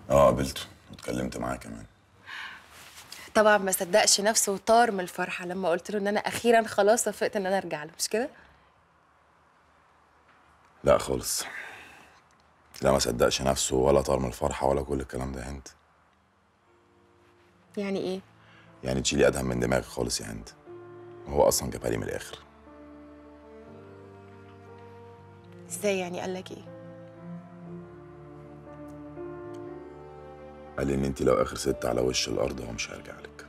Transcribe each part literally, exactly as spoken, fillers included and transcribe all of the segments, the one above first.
اه قابلته واتكلمت معاه كمان. طبعا ما صدقش نفسه وطار من الفرحه لما قلت له ان انا اخيرا خلاص وافقت ان انا ارجع له، مش كده؟ لا خالص. لا ما صدقش نفسه ولا طار من الفرحه ولا كل الكلام ده يا هند. يعني ايه؟ يعني تشيلي ادهم من دماغك خالص يا هند. هو اصلا جابها لي من الاخر. ازاي يعني؟ قال لك ايه؟ قال لي ان انت لو اخر ست على وش الارض هو مش هيرجع لك.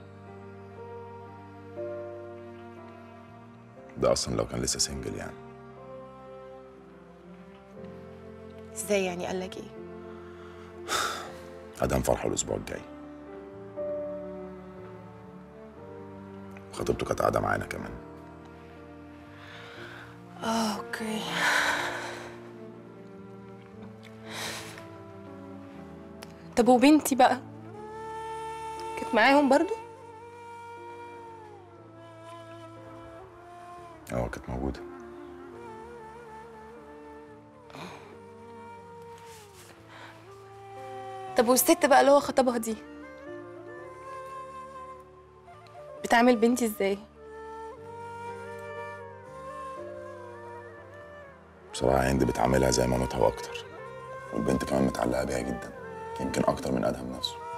ده اصلا لو كان لسه سنجل يعني. ازاي يعني؟ قال لك ايه؟ ادهم فرحه الاسبوع الجاي. خطيبته كانت قاعده معانا كمان. اه اوكي. طب وبنتي بقى كانت معاهم برضو؟ اه كانت موجوده. طب والست بقى اللي هو خطبها دي بتعمل بنتي ازاي؟ بصراحه هند بتعاملها زي مامتها واكتر. والبنت كمان متعلقه بيها جدا، يمكن اكتر من ادهم نفسه.